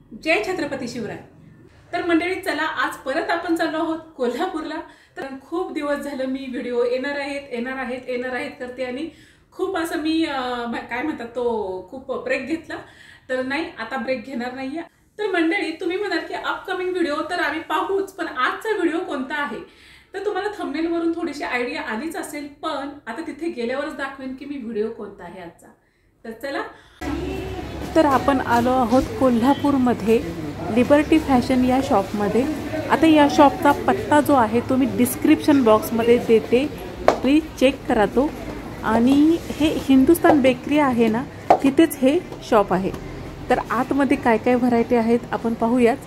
जय छत्रपती शिवराय। तर मंडळी चला आज परत आपण चाललो आहोत कोल्हापूरला। तर खूप दिवस झालं मी व्हिडिओ येणार आहेत करते आणि खूप असं मी काय म्हणतात तो खूप ब्रेक घेतला। तर नाही आता ब्रेक घेणार नाहीये। तर मंडळी तुम्ही म्हणाल की अपकमिंग व्हिडिओ तर आम्ही पाहूच, पण आजचा व्हिडिओ कोणता आहे तर तुम्हाला थंबनेल वरून थोडीशी आयडिया आलीच असेल, पण आता तिथे गेल्यावरच दाखवेन की मी व्हिडिओ कोणता आहे आजचा। तर चला, तर आपण आलो आहोत कोल्हापूरमध्ये लिबर्टी फॅशन या शॉपमध्ये। आता या शॉपचा पत्ता जो आहे तो मी डिस्क्रिप्शन बॉक्समध्ये देते, प्लीज चेक करा तो। आणि हे हिंदुस्तान बेकरी आहे ना, तिथेच हे शॉप आहे। तर आतमध्ये काय काय व्हरायटी आहेत आपण पाहूयाच।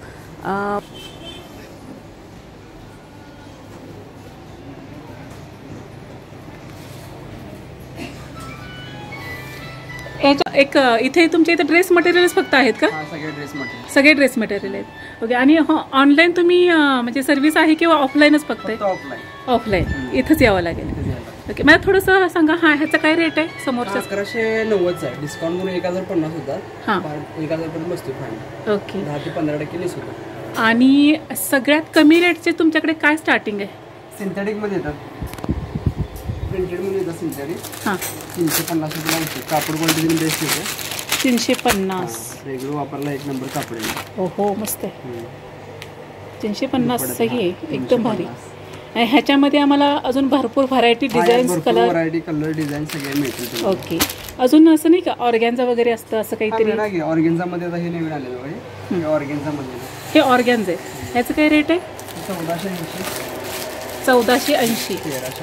एक इथे तुमच्या इथे ड्रेस मटेरियल्स फक्त आहेत का? सगळे ड्रेस मटेरियल आहेत। ओके। आणि ऑनलाईन तुम्ही म्हणजे सर्व्हिस आहे किंवा ऑफलाईनच फक्त आहे? ऑफलाईन इथंच यावं लागेल। ओके, मला थोडंसं सांगा, हा ह्याचा काय रेट आहे समोरचा? 1190 आहे, डिस्काउंट म्हणून 1050 होता। हां, 1000 पर्यंत बसतो फायनल। ओके, 10 ते 15% लेस होतं। आणि सगळ्यात कमी रेटचे तुमच्याकडे काय स्टार्टिंग आहे? सिंथेटिक मध्ये येतात, प्रिंटेड मध्ये येतात सिंथेटिक। हां, 350 रुपये कापड क्वालिटी बेस्ट येते। 350 रेग्युलर वापरला एक नंबर कापड आहे। ओहो मस्त आहे। 350 सही आहे, एकदम भारी। ह्याच्यामध्ये आम्हाला अजून भरपूर व्हरायटी डिझाईन्स कलर डिझाईन सगळे मिळतील। ओके, अजून असं नाही का ऑर्गॅन्झा वगैरे असतं असं काहीतरी? ऑर्गॅन्झा मध्ये आता हे नवीन आलेलं आहे, ऑर्गॅन्झा मध्ये हे ऑर्गॅन्झा आहे। ह्याचं काय रेट आहे? 1480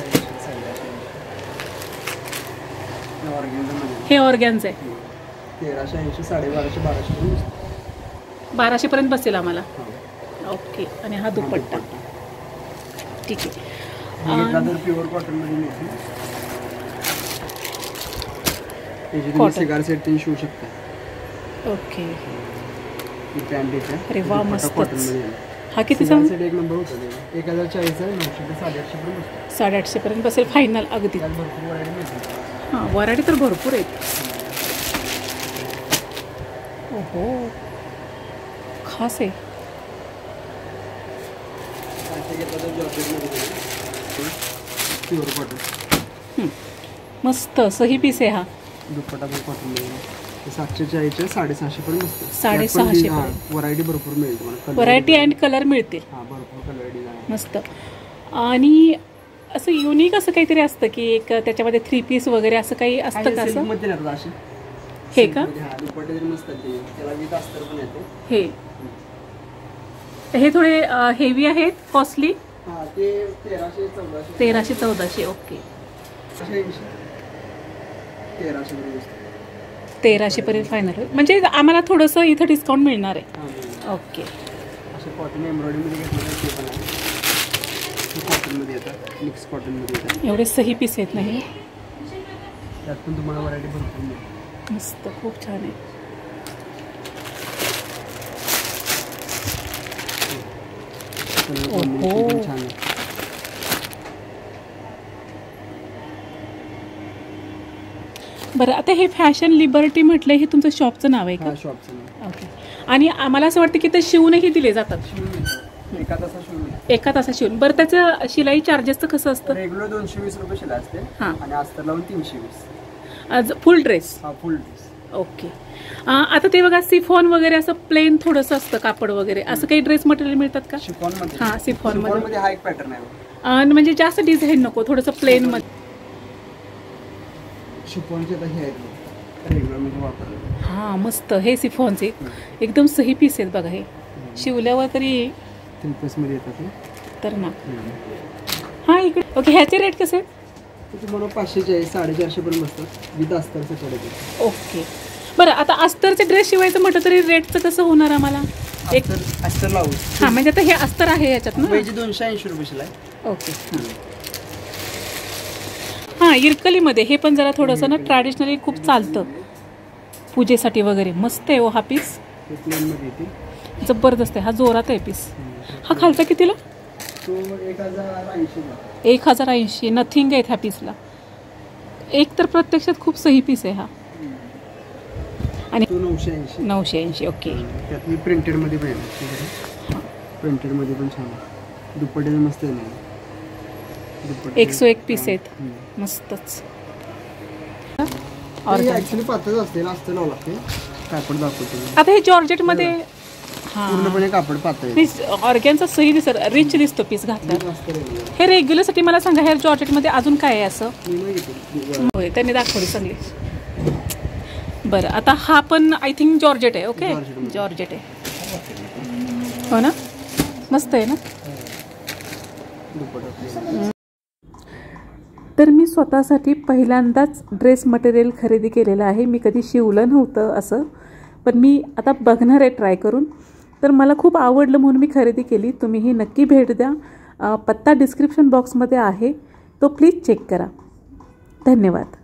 हे ऑर्गॅन्झा आहे। 1380 1250 1200 1200 पर्यंत बसेल आम्हाला। ओके, आणि हा दुपट्टा ठीक आहे। प्युअर कॉटन मध्ये मिळते, सिगार सेट तुम्ही शिवू शकता। ओके, अरे वा मस्त। हा किती सांग? सेट एक नंबर होता, 1040 आहे, 900 ते 850 पर्यंत 850 पर्यंत बसेल फायनल अगदी। हां, व्हरायटी तर भरपूर आहेत। ओहो, खास आहे। प्युअर कॉटन मस्त सही पीस आहे हा। दुपट्टा पण कॉटन मध्ये 740 650 पर्यंत बसते। 650 व्हरायटी भरपूर मिळेल तुम्हाला, व्हरायटी अँड कलर मिळतील। हां, भरपूर कलर डिझाईन मस्त। आणि असं युनिक असं काहीतरी असतं की एक त्याच्यामध्ये 3 पीस वगैरे असं काही असतं का? असं हे का? दुपट्टे मस्त आहेत, त्याला विथ अस्तर पण येते। हे थोडे हेवी आहेत, कॉस्टली? हां, ते 1300-1400 ओके। 1300 पर्यंत फायनल, म्हणजे आम्हाला थोडंसं इथं डिस्काउंट मिळणार आहे। ओके, असे कॉटन एम्ब्रॉयडरी मध्ये घेतलं ते पण आहे, कॉटन मध्ये येतात, मिक्स कॉटन मध्ये येतात। एवढे सही पीस आहेत नाही, त्यात पण तुम्हाला व्हरायटी भरपूर मिळेल। मस्त, खूप छान आहे। ओहो, छान आहे। बरं, आता हे फॅशन लिबर्टी म्हटलं, हे तुमचं शॉपचं नाव आहे का? शॉपचं नाव। ओके, आणि आम्हाला असं वाटतं की ते शिवूनही दिले जातात? एका तासात शिवून। बरं, त्याचं शिलाई चार्जेसचं कसं असतं? रेग्युलर 220 रुपये शिलाई असते, आणि अस्तर लावून 320। Full dress? हा, फुल ड्रेस। ओके। आता ते बघा, सिफॉन वगैरे असं प्लेन थोडंसं असतं कापड वगैरे, असं काही ड्रेस मटेरियल मिळतात का? शिफॉन मध्ये? हां, सिफॉन मध्ये हा एक पॅटर्न आहे, म्हणजे जास्त डिझाईन नको, थोडंसं प्लेन मध्ये। शिफॉनचे तर हे आहेत रेग्युलर मध्ये वापरले। हां, मस्त, हे सिफॉनचे एकदम सही पीस आहेत बघा। हे शिवल्यावर तरी 3 पीस मध्ये येतात तर ना। हां, इकडे ओके। ह्याचे रेट कसे आहेत? तुम्हाला 540 450 पर्यंत बसतात, विथ अस्तरचे थोडे। ओके, बरं, आता अस्तरचे ड्रेस शिवायचं म्हटलं तरी रेटचं कसं होणार आम्हाला? एक अस्तर लावू। हां, म्हणजे आता हे अस्तर आहे याच्यात ना? 280 रुपये शिलाई। ओके। हां, इरकलीमध्ये हे पण जरा थोडंसं ना ट्रॅडिशनली खूप चालतं पूजेसाठी वगैरे। मस्त आहे हो हा पीस, जबरदस्त आहे, हा जोरात आहे पीस। हा खालचा कितीला? 1080 नथिंग आहेत ह्या पीसला। एक तर प्रत्यक्षात खूप सही पीस आहे हा। आणि तो 980. 980. ओके. त्यात प्रिंटेडमध्ये पण आहे. प्रिंटेडमध्ये पण छान आहे. दुपट्टे मस्त आहे ना. दुपट्टे 101 पीस आहेत. मस्तच. ॲक्च्युली पातळ असते असतं लावं लागते. कापड दाखवते. आता हे जॉर्जेटमध्ये पूर्णपणे कापड पातळ. ऑर्गॅनचा सही दिसत रिच दिसतो पीस घातला. हे रेग्युलरसाठी मला सांगा, हे जॉर्जेटमध्ये अजून काय आहे असं? होय, त्यांनी दाखवली सगळी. बरं, आता हा पण आय थिंक जॉर्जेट आहे. ओके, जॉर्जेट आहे. हो ना, मस्त आहे ना. तर मी स्वतःसाठी पहिल्यांदाच ड्रेस मटेरियल खरेदी केलेलं आहे. मी कधी शिवलं नव्हतं असं, पण मी आता बघणार आहे ट्राय करून. तर मला खूप आवडलं म्हणून मी खरेदी केली. तुम्हीही नक्की भेट द्या. पत्ता डिस्क्रिप्शन बॉक्समध्ये आहे, तो प्लीज चेक करा. धन्यवाद.